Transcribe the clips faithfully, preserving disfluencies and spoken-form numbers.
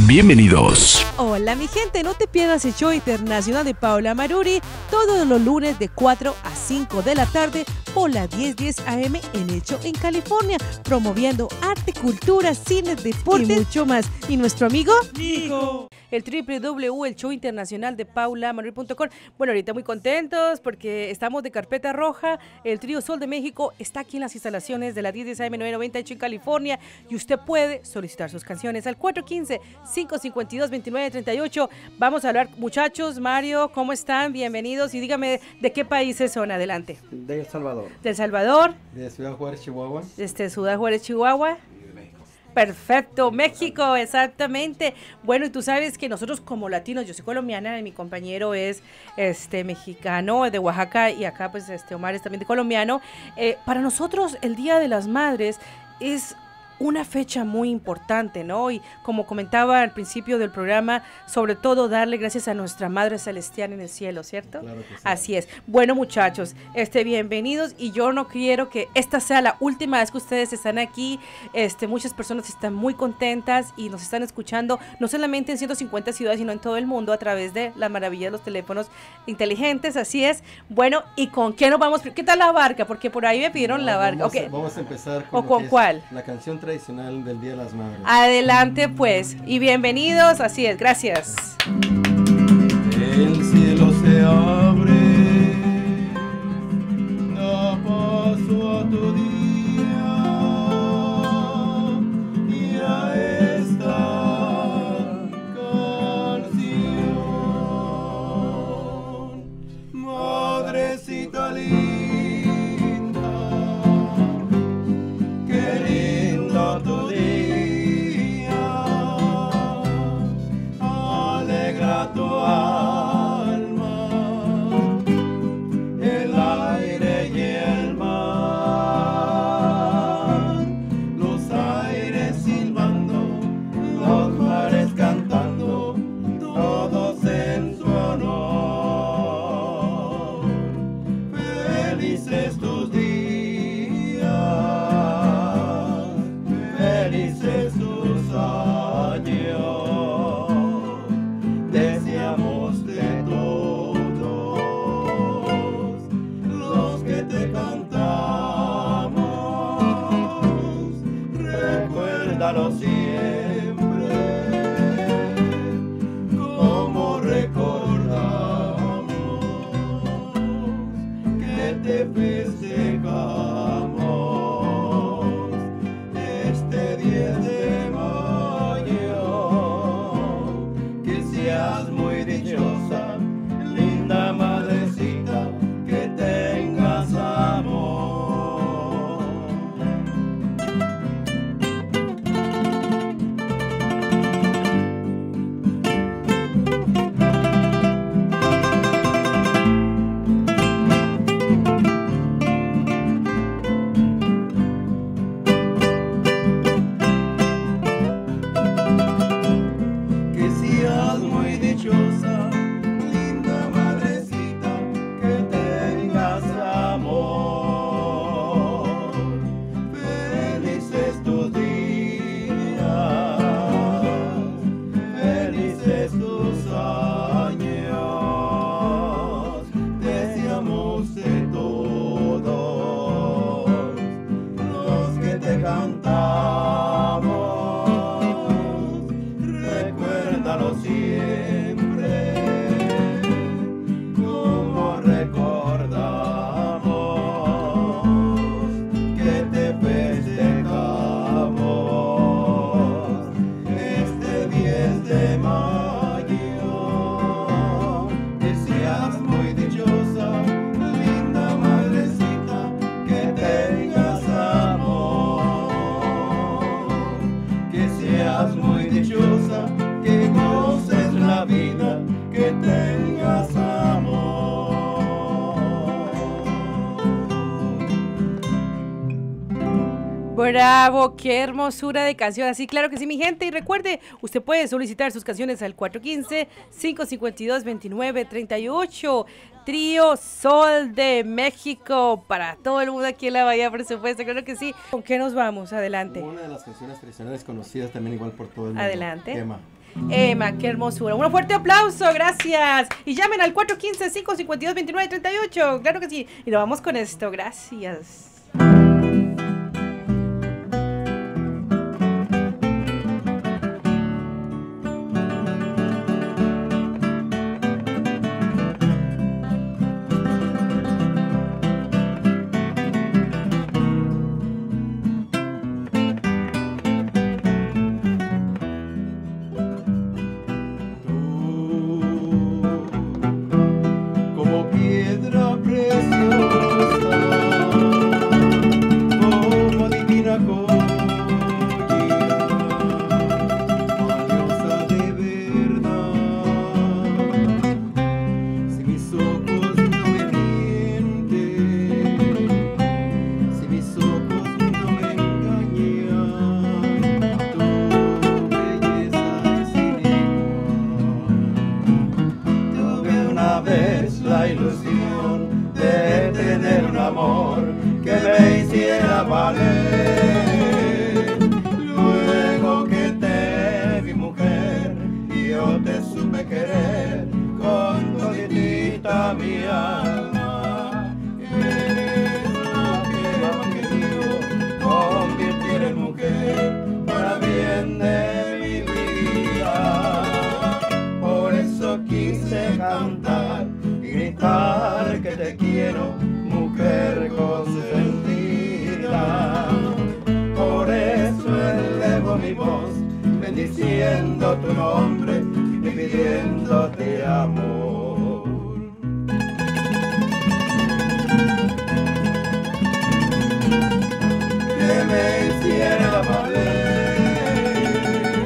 Bienvenidos. Hola mi gente, no te pierdas el show internacional de Paula Maruri todos los lunes de cuatro a cinco de la tarde por la diez diez A M en El Show en California, promoviendo arte, cultura, cine, deporte y mucho más. Y nuestro amigo Nico, el doble u doble u doble u punto el show internacional de paula maruri punto com. Bueno, ahorita muy contentos porque estamos de carpeta roja. El trío Sol de México está aquí en las instalaciones de la diez diez A M novecientos noventa en California, y usted puede solicitar sus canciones al cuatro uno cinco, cinco cinco dos, dos nueve tres ocho. Vamos a hablar, muchachos. Mario, ¿cómo están? Bienvenidos, y dígame de qué países son. Adelante. de El Salvador. De El Salvador. De Ciudad Juárez, Chihuahua. Desde Ciudad Juárez, Chihuahua. Perfecto, México, exactamente. Bueno, y tú sabes que nosotros como latinos, yo soy colombiana y mi compañero es este mexicano de Oaxaca, y acá pues este Omar es también de colombiano. Eh, para nosotros el Día de las Madres es una fecha muy importante, ¿no? Y como comentaba al principio del programa, sobre todo darle gracias a nuestra Madre Celestial en el cielo, ¿cierto? Claro que sí. Así es. Bueno, muchachos, este, bienvenidos, y yo no quiero que esta sea la última vez que ustedes están aquí. Este, muchas personas están muy contentas y nos están escuchando, no solamente en ciento cincuenta ciudades, sino en todo el mundo a través de la maravilla de los teléfonos inteligentes, así es. Bueno, ¿y con qué nos vamos? ¿Qué tal la barca? Porque por ahí me pidieron No, la barca. Vamos, Okay. a, vamos a empezar con, ¿O con cuál? la canción tradicional del Día de las Madres. Adelante pues, y bienvenidos, así es, gracias. El cielo se abre, da paso a tu día, y a esta canción, madrecita linda, qué lindo tu día. Tu alma, el aire y el mar, los aires silbando, los mares cantando, todos en su honor. Felices tus días, felices tus años. Deseamos de todos los que te cantamos, recuérdalo siempre, como recordamos que te festejamos este diez de mayo. Que seas muy dichosa, linda madrecita, que tengas amor. Que seas muy dichosa, linda madrecita, que tengas amor. Felices tus días, felices tus años. Deseamos de todos los que te cantamos, recuérdalo siempre, como recordamos que te festejamos este diez de mayo. Que seas muy dichosa, linda madrecita, que tengas amor. Que seas muy dichosa, que goces la vida, que tengas amor. Bravo, qué hermosura de canción. Así, claro que sí, mi gente. Y recuerde, usted puede solicitar sus canciones al cuatro uno cinco, cinco cinco dos, dos nueve tres ocho. Trío Sol de México, para todo el mundo aquí en la Bahía, por supuesto, claro que sí. ¿Con qué nos vamos? Adelante. Una de las canciones tradicionales conocidas también igual por todo el mundo. Adelante. Emma. Emma, qué hermosura. Un fuerte aplauso, gracias. Y llamen al cuatro uno cinco, cinco cinco dos, dos nueve tres ocho. Claro que sí. Y nos vamos con esto, gracias. Bendiciendo tu nombre y pidiéndote amor. Que me hiciera valer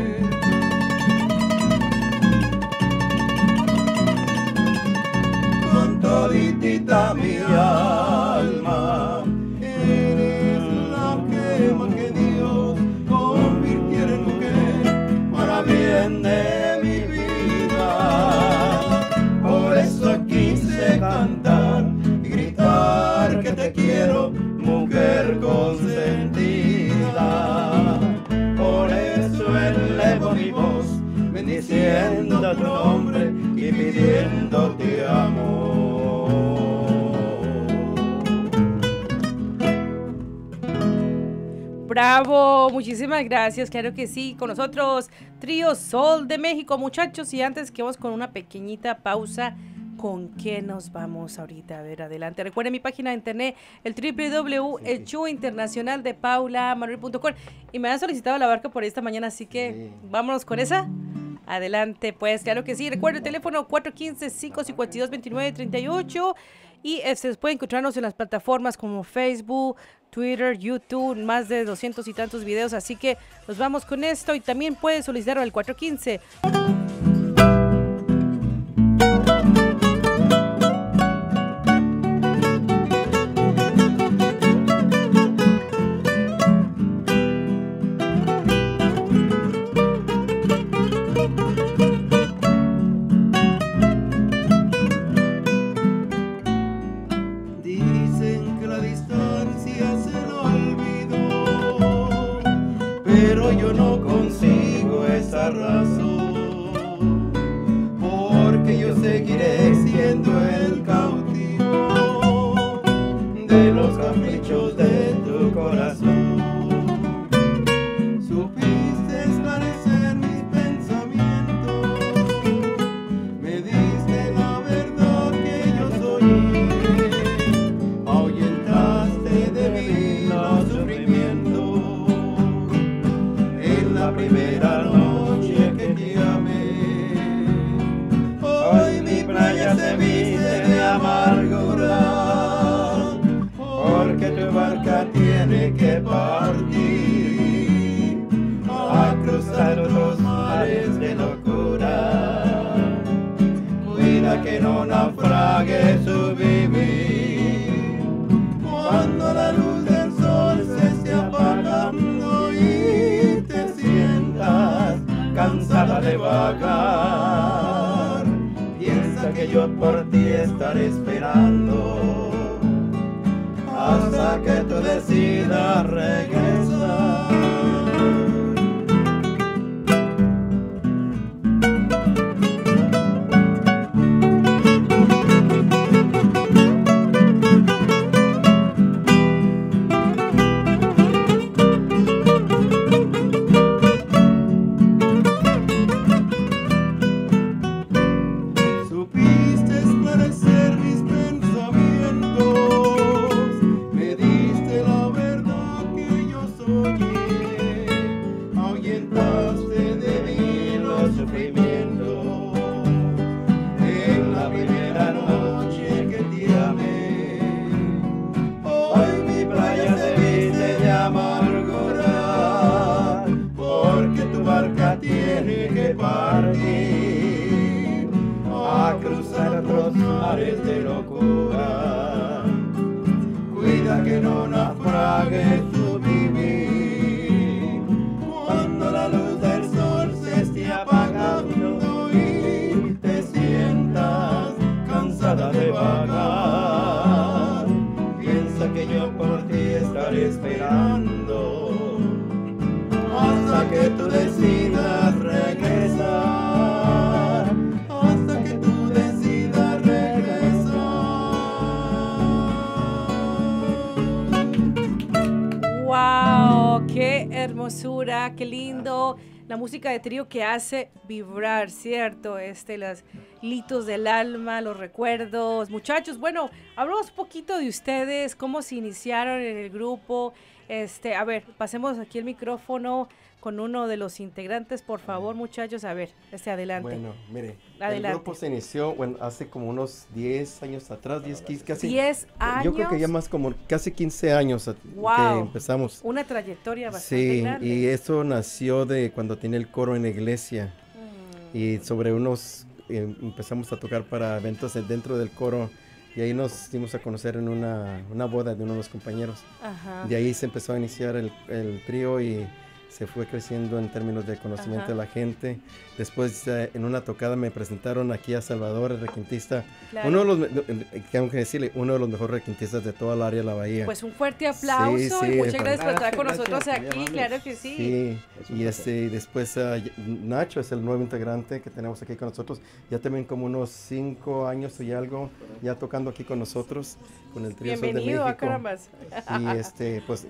con toditita mi alma. Eres la que más que Dios convirtiera en mujer para bien de mi vida. Por eso quise cantar y gritar que te quiero, mujer consentida. Por eso elevo mi voz, bendiciendo tu nombre y pidiéndote amor. Bravo, muchísimas gracias, claro que sí, con nosotros Trío Sol de México, muchachos, y antes que vamos con una pequeñita pausa, ¿con qué nos vamos ahorita? A ver, adelante, recuerden mi página de internet, el doble u doble u doble u punto el show internacional de paula manuel punto com, y me han solicitado la barca por esta mañana, así que sí, vámonos con esa. Adelante, pues, claro que sí, recuerden el teléfono cuatro uno cinco, cinco cinco dos, dos nueve tres ocho, y se puede encontrarnos en las plataformas como Facebook, Twitter, YouTube, más de doscientos y tantos videos, así que nos vamos con esto y también puedes solicitarlo al cuatro uno cinco. Pero yo no consigo esa razón, porque yo seguiré siendo el cautivo de los caprichos de tu corazón. Supiste esclarecer mis pensamientos, me diste la verdad que yo soñé, ahuyentaste de mí los sufrimientos. La primera noche que te amé, hoy mi playa se viste de amargura, porque tu barca tiene que partir a cruzar los mares de locura. Cuida que no naufrague su vivir, cuando la luz del sol se esté apagando. de vagar. Piensa que yo por ti estaré esperando hasta que tú decidas regresar. De locura, cuida que no naufragues tu vivir, cuando la luz del sol se esté apagando y te sientas cansada de vagar. Piensa que yo por ti estaré esperando hasta que tú decidas regresar, hasta que tú decidas regresar. ¡Wow! ¡Qué hermosura! ¡Qué lindo! La música de trío que hace vibrar, ¿cierto? Este, los litos del alma, los recuerdos. Muchachos, bueno, hablamos un poquito de ustedes, cómo se iniciaron en el grupo. Este, a ver, pasemos aquí el micrófono con uno de los integrantes, por favor, muchachos. A ver, este, adelante. Bueno, mire, adelante. El grupo se inició bueno, hace como unos diez años atrás, diez, quince, casi. ¿diez años? Yo creo que ya más como casi quince años wow, que empezamos. Una trayectoria bastante sí, grande. Sí, y eso nació de cuando tenía el coro en la iglesia. Mm. Y sobre unos, eh, empezamos a tocar para eventos dentro del coro. Y ahí nos dimos a conocer en una, una boda de uno de los compañeros. Ajá. De ahí se empezó a iniciar el, el trío y se fue creciendo en términos de conocimiento Ajá. de la gente. Después, eh, en una tocada me presentaron aquí a Salvador, el requintista. Claro. Uno de los, tengo que decirle, uno de los mejores requintistas de toda el área de la Bahía. Pues un fuerte aplauso sí, sí, y muchas gracias por estar con gracias, nosotros gracias, aquí, claro que sí. Sí, y este, después uh, Nacho es el nuevo integrante que tenemos aquí con nosotros. Ya también como unos cinco años y algo, ya tocando aquí con nosotros, con el trío Sol de México. Bienvenido a Carambas. Y este, pues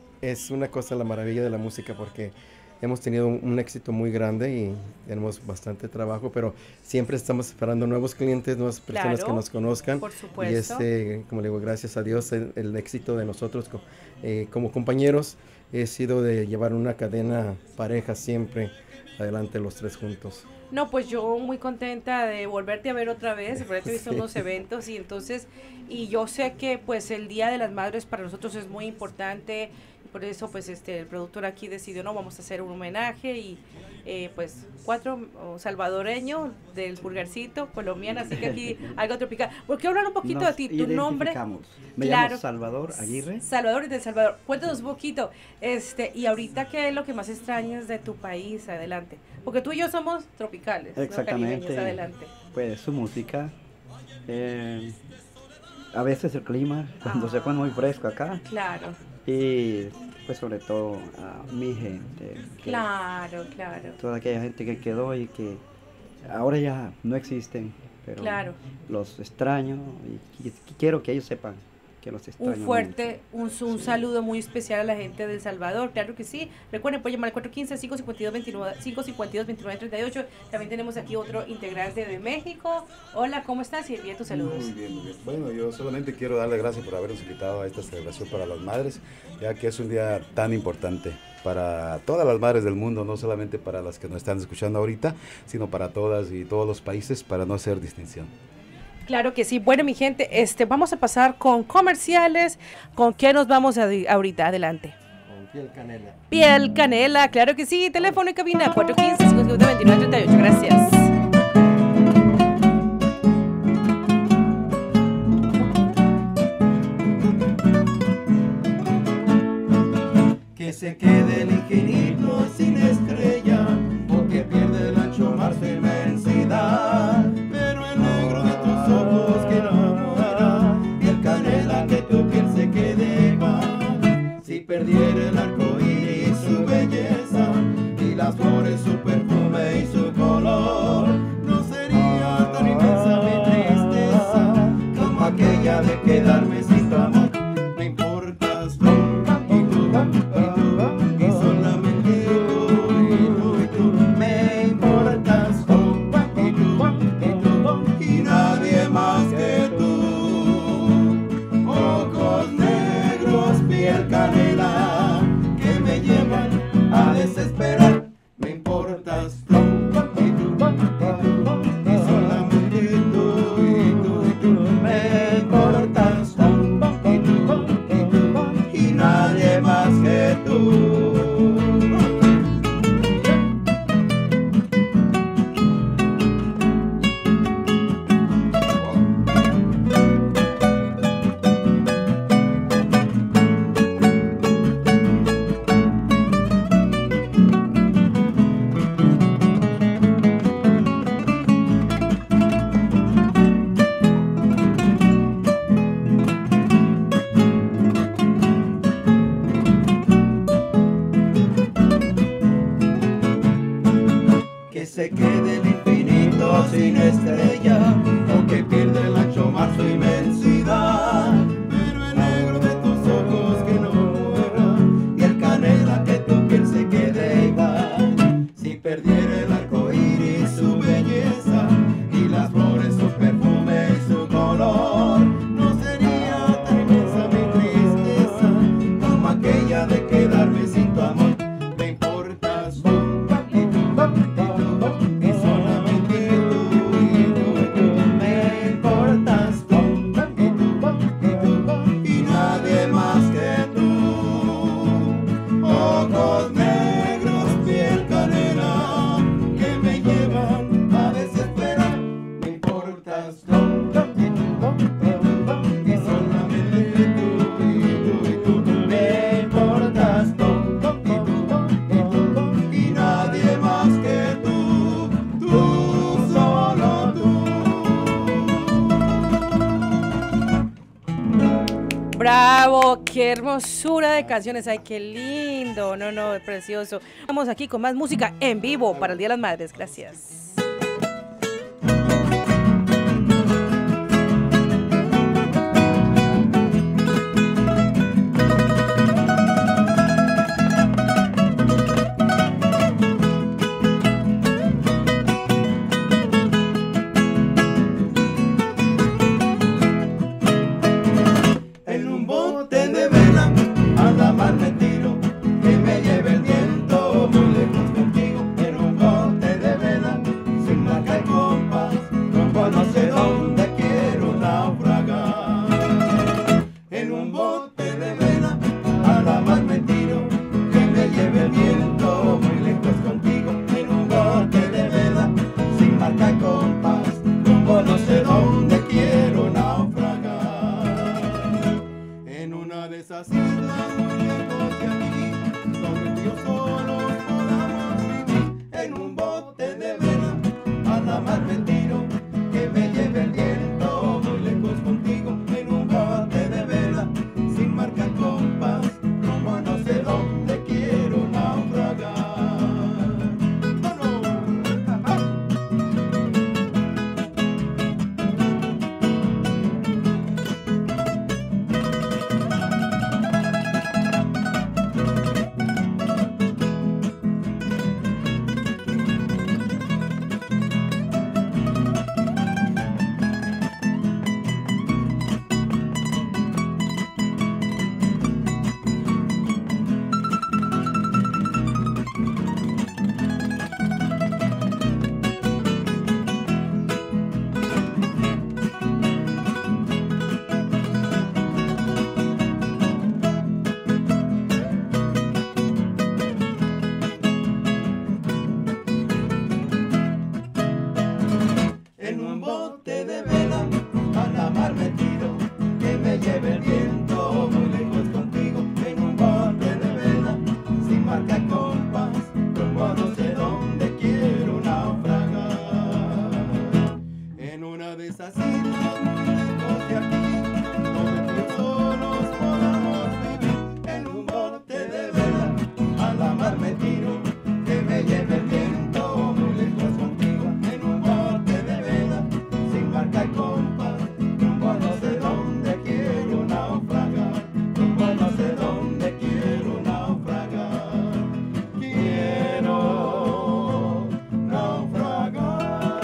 es una cosa la maravilla de la música porque hemos tenido un, un éxito muy grande y tenemos bastante trabajo, pero siempre estamos esperando nuevos clientes, nuevas personas claro, que nos conozcan. Por supuesto. Y este, como le digo, gracias a Dios, el, el éxito de nosotros eh, como compañeros ha sido de llevar una cadena pareja siempre adelante los tres juntos. No, pues yo muy contenta de volverte a ver otra vez, porque he visto sí. unos eventos y entonces, y yo sé que pues el Día de las Madres para nosotros es muy importante. Por eso, pues, este, el productor aquí decidió, no, vamos a hacer un homenaje y, eh, pues, cuatro oh, salvadoreños del pulgarcito, colombiano, así que aquí algo tropical. ¿Por qué hablar un poquito Nos de ti? Tu nombre. Me claro, llamo Salvador Aguirre. Salvador de El Salvador. Cuéntanos un poquito, este, y ahorita, ¿qué es lo que más extrañas de tu país? Adelante. Porque tú y yo somos tropicales, exactamente. ¿no? Caribeños, adelante. Pues su música, eh, a veces el clima, cuando ah. se pone muy fresco acá. Claro. Y pues sobre todo a mi gente. Claro, claro. Toda aquella gente que quedó y que ahora ya no existen, pero claro. los extraño y, y quiero que ellos sepan que los extraño. Un fuerte, un, un sí. saludo muy especial a la gente de El Salvador, claro que sí. Recuerden, pueden llamar al cuatro uno cinco, cinco cinco dos, veintinueve, cinco cinco dos, veintinueve treinta y ocho. También tenemos aquí otro integrante de México. Hola, ¿cómo estás? Y envía tus saludos. Muy bien, muy bien. Bueno, yo solamente quiero darle gracias por habernos invitado a esta celebración para las madres, ya que es un día tan importante para todas las madres del mundo, no solamente para las que nos están escuchando ahorita, sino para todas y todos los países, para no hacer distinción. Claro que sí. Bueno, mi gente, este, vamos a pasar con comerciales. ¿Con qué nos vamos a, ahorita? Adelante. Con Piel Canela. Piel Canela, claro que sí. Teléfono y cabina cuatro uno cinco, cinco cinco dos, veintinueve treinta y ocho. Gracias. Que se quede el infinito sin estrella, porque pierde el ancho se quede el infinito sin estrella, o que pierde el ancho mar su inmensidad. Pero el negro de tus ojos que no muera, y el canela que tu piel se quede igual. Si perdiera el arco iris su belleza, y las flores su perfume y su color, no sería tan inmensa mi tristeza como aquella de quedarme sin tu amor. Me importas tú, y tú, y tú, y solamente tú, y tú, y tú. Me importas tú, y tú, y tú, y nadie más que tú. Ojos negros, piel canela, que me llevan a desesperar. Me importas tú, y tú, y tú, y solamente tú, y tú, y tú. Me importas tú, y tú, y tú, y nadie más que tú, tú, solo tú. Bravo, qué hermosura de canciones, ay, qué lindo, no, no, precioso. Vamos aquí con más música en vivo para el Día de las Madres, gracias. En un bote de vela a la mar me tiro, que me lleve el viento muy lejos contigo. En un bote de vela sin marca y compás, rumbo no sé dónde quiero naufragar. En un bote de vela a la mar me tiro, que me lleve el viento muy lejos contigo. En un bote de vela sin marca y compás, rumbo no sé dónde quiero naufragar. En una de esas islas muy lejos de aquí, donde tú y yo solos podamos vivir. En un bote de vela a la mar me tiro, que me lleve el viento muy lejos contigo. En un bote de vela sin marca y compás, rumbo no sé dónde quiero naufragar. En un bote de vela a la mar me tiro, que me lleve el viento muy lejos contigo. En un bote de vela sin marca y compás, rumbo no sé dónde quiero naufragar. En una de esas islas muy lejos de aquí, donde tú y yo solos podamos vivir. En un bote de vela a la mar me tiro, que me lleve el viento muy lejos contigo. En un bote de vela sin marca y compás, rumbo no sé dónde quiero naufragar. Rumbo no sé dónde quiero naufragar. Quiero naufragar.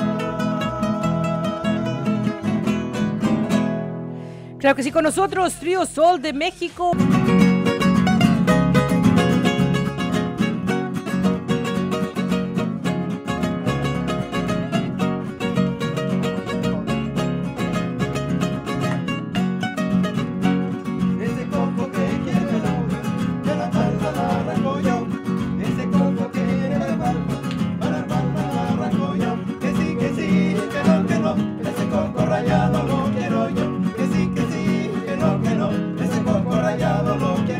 Claro que sí, con nosotros, Trío Sol de México. Ese coco que quiere el agua, de la palma la arranco yo. Ese coco que quiere la palma, para la palma la arranco yo. Que sí, que sí, que no, que no, ese coco rayado lo quiero yo. Que sí, que sí, que no, que no, ese coco rayado lo quiero yo.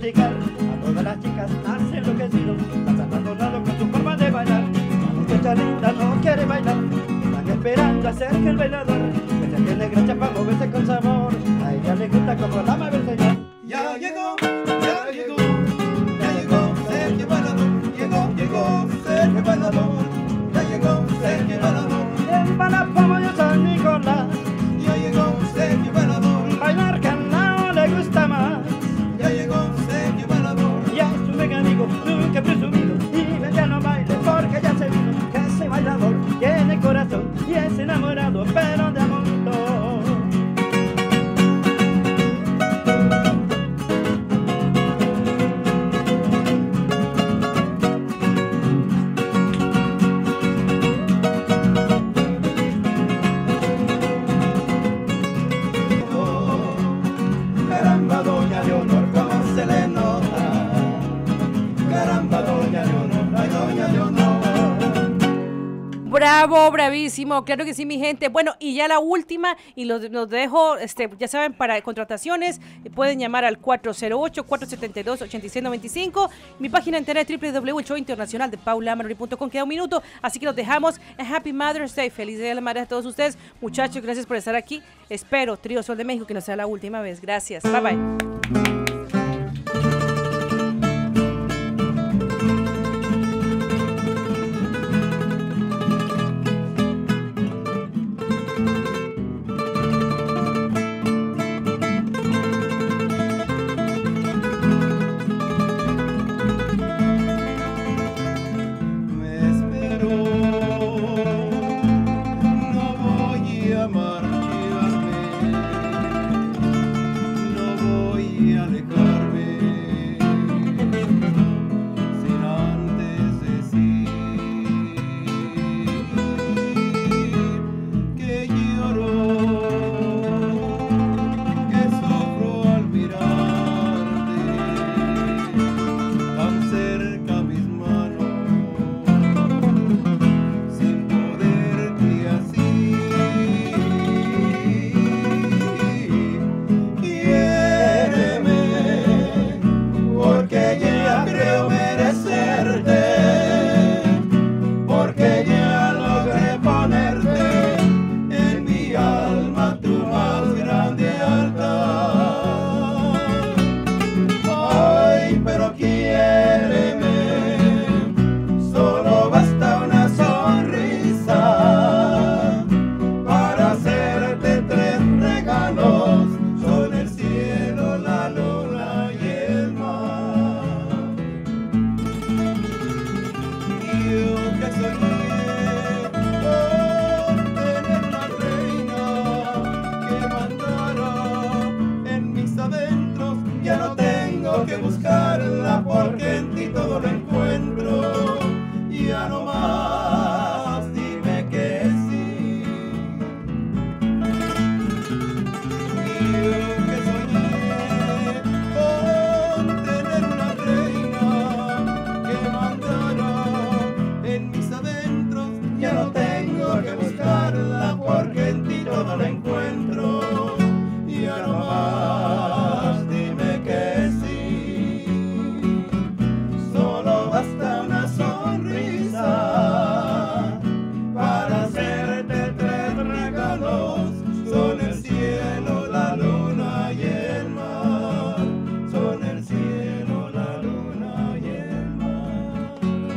platicar. A todas las chicas has enloquecido, las has adornado con tu forma de bailar. La muchacha linda no quiere bailar, están esperando a ser que el bailador que se tiene gracia para moverse con sabor. A ella le gusta como la ama del Señor. Ya llegó, ya llegó, ya llegó Sergio Bailador, llegó, llegó Sergio Bailador, ya llegó Sergio Bailador. En Palapamo de San Nicolás, ya llegó Sergio Bailador, bailar canao le gusta más. ya llegó Sergio Bailador. Ya es un buen amigo, nunca presumido, y ven ya no baile porque ya se vino. Que ese bailador tiene corazón y es enamorado, pero de amor. Caramba, doña Leonor, cómo se le nota. Caramba, doña Leonor, ay, doña Leonor. Bravo, bravísimo, claro que sí, mi gente. Bueno, y ya la última, y los, los dejo, este, ya saben, para contrataciones, pueden llamar al cuatro cero ocho, cuatro siete dos, ocho seis nueve cinco. Mi página en internet, doble u doble u doble u punto el show internacional de paula amarori punto com. Queda un minuto, así que los dejamos. Happy Mother's Day, feliz Día de la Madre a todos ustedes. Muchachos, gracias por estar aquí. Espero, Trío Sol de México, que no sea la última vez. Gracias, bye bye. Me espero, no voy a marcharme, no voy a alejarme, sin antes decir que lloro, que sufro al mirarte tan cerca mis manos, sin poderte así. Quiéreme, porque ya creo merecerte, porque ya logré ponerte en mi alma tu más grande altar. Ay, pero quiéreme, solo basta una sonrisa para hacerte tres regalos: son el cielo, la luna y el mar. Y yo que soñé con tener una reina que mandara en mis adentros, ya no tengo que buscarla porque en ti todo lo encuentro. Ya no más, dime que sí. Y yo que soñé con tener una reina que mandara en mis adentros, ya no tengo que buscarla porque en ti todo lo encuentro. Ya no más, dime que sí. Solo basta una sonrisa para hacerte tres regalos: son el cielo, la luna y el mar. Son el cielo, la luna y el mar.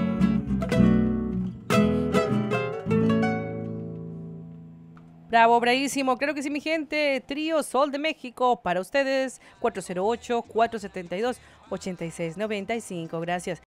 Bravo, bravísimo, claro que sí, mi gente. Trío Sol de México para ustedes, cuatro cero ocho, cuatro siete dos, ocho seis nueve cinco. Gracias.